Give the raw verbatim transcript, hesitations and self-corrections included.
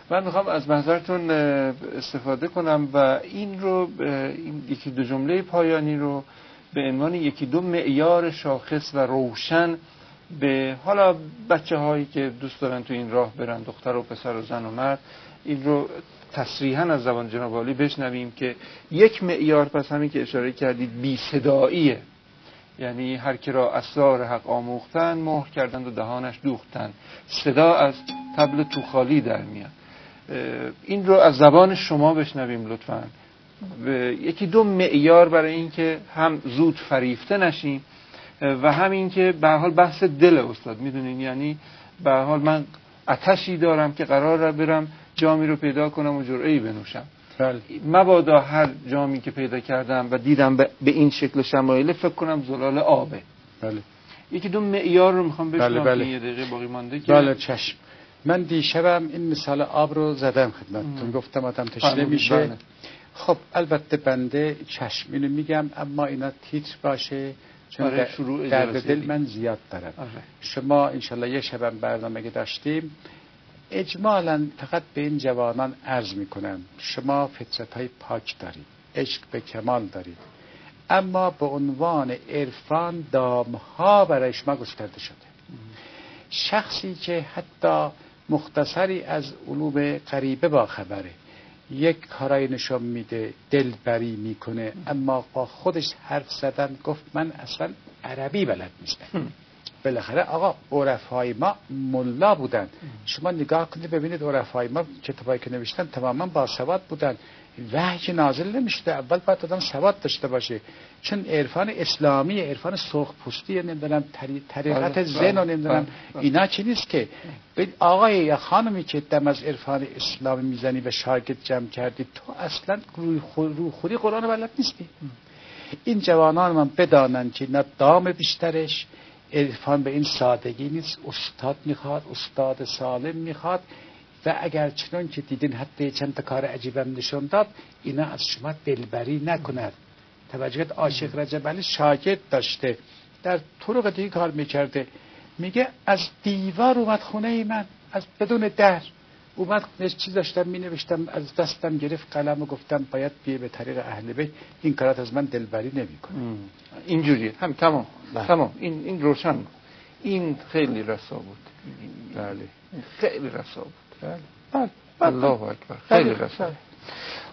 من میخوام از محضرتون استفاده کنم و این رو این یکی دو جمله پایانی رو به عنوان یکی دو معیار شاخص و روشن به حالا بچه هایی که دوست دارن تو این راه برن، دختر و پسر و زن و مرد، این رو تصریحاً از زبان جناب عالی بشنویم که یک معیار پس همین که اشاره کردید بی صداییه، یعنی هر کی را اسرار حق آموختن مهر کردند و دهانش دوختن، صدا از طبل توخالی در میاد. این رو از زبان شما بشنویم لطفاً، یکی دو معیار برای این که هم زود فریفته نشیم و همین که به هر حال بحث دل استاد میدونین، یعنی به هر حال من آتشی دارم که قراره برم جامی رو پیدا کنم و جرعه‌ای بنوشم. بله. مبادا هر جامی که پیدا کردم و دیدم به این شکل شمایل فکر کنم زلال آبه. بله. یکی دو معیار رو میخوام بشنوم. بله بله. یه دقیقه باقی مونده که بله چشم. من دیشبم این مثال آب رو زدم خدمتتون، گفتم آدم تشنه میشه. بله. خب البته بنده چشم اینو میگم، اما اینا تیتر باشه چون آره شروع درد دل من زیاد دارم. آره. شما انشالله یه شبم برنامه که داشتیم اجمالاً فقط به این جوانان عرض میکنم شما فطرت‌های پاک دارید، عشق به کمال دارید، اما به عنوان عرفان دامها برای شما گسترده شده. شخصی که حتی مختصری از علوم غریبه با خبره، یک کارای نشون میده، دلبری میکنه، اما با خودش حرف زدن گفت من اصلا عربی بلد نیستم. بالاخره آقا عرفای ما ملا بودن، شما نگاه کنید ببینید عرفای ما کتابایی که نوشتن تماما باسواد بودن، وحی نازل نمیشده، اول باید آدم سواد داشته باشه، چون عرفان اسلامی، عرفان سرخ پوستی، نمیدونم طریقت زن و نمیدونم اینا چی نیست که آقای یا خانمی که دم از عرفان اسلامی میزنی و شاگرد جمع کردی، تو اصلا روی خودی قرآن بلد نیستی. این جوانان من بدانن که نه دام بیشترش عرفان به این سادگی نیست، استاد میخواد، استاد سالم میخواد، و اگر چنان که دیدین حتی چند تا کار عجیبم نشون داد، اینا از شما دلبری نکند. توجه کنید عاشق رجب علی شاگرد داشته در طرق دیگه کار میکرده، میگه از دیوار اومد خونه من، از بدون در اومد چیز داشتم مینوشتم، از دستم گرفت قلم و گفتم باید بیه به طریق اهل بیت، این کارات از من دلبری نمیکنه. اینجوریه هم تمام تمام این این روشن بود. این خیلی رسا بود. بله خیلی رسا بود. بله بله الله اکبر خیلی رسا.